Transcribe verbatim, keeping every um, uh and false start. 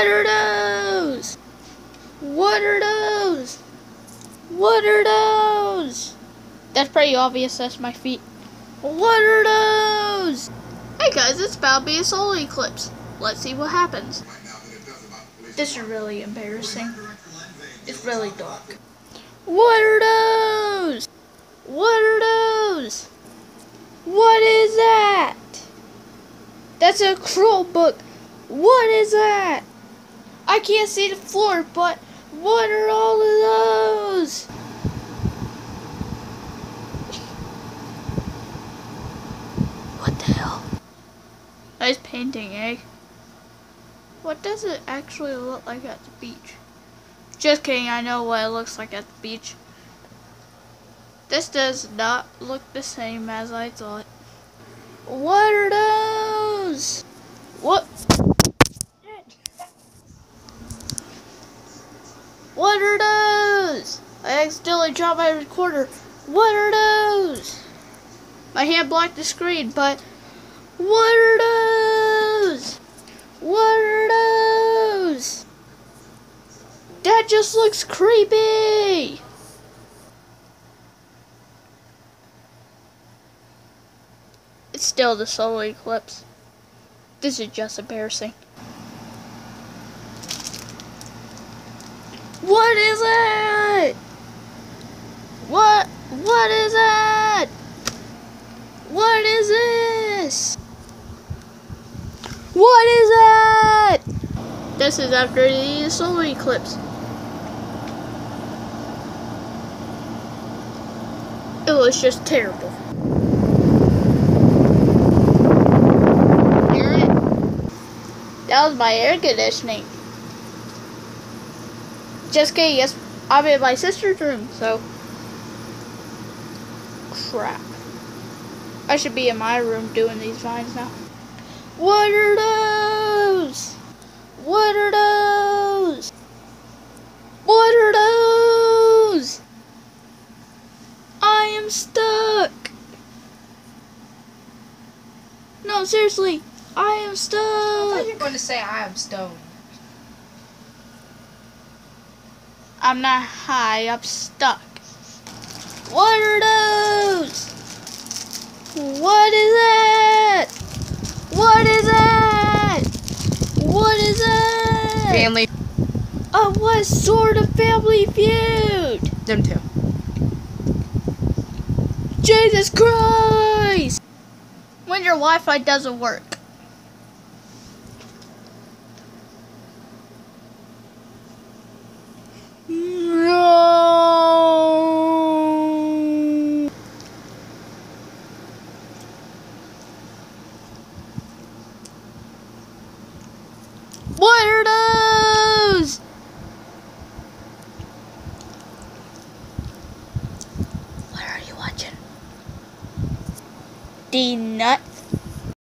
What are those? What are those? What are those? That's pretty obvious, that's my feet. What are those? Hey guys, it's about to be a solar eclipse. Let's see what happens. This is really embarrassing. It's really dark. What are those? What are those? What is that? That's a scroll book. What is that? I can't see the floor, but what are all of those? What the hell? Nice painting, eh? What does it actually look like at the beach? Just kidding, I know what it looks like at the beach. This does not look the same as I thought. What are those? What? What are those? I accidentally dropped my recorder. What are those? My hand blocked the screen, but what are those? What are those? That just looks creepy. It's still the solar eclipse. This is just embarrassing. What is it? What? What is it? What is this? What is it? This is after the solar eclipse. It was just terrible. Hear it? That was my air conditioning. Just kidding, yes, I'm in my sister's room, so. Crap. I should be in my room doing these vines now. What are those? What are those? What are those? I am stuck. No, seriously, I am stuck. I thought you were going to say I am stoned. I'm not high, I'm stuck. What are those? What is that? What is that? What is that? Family. Oh, what sort of Family Feud? Them two. Jesus Christ! When your Wi-Fi doesn't work. No. What are those? What are you watching? The Nut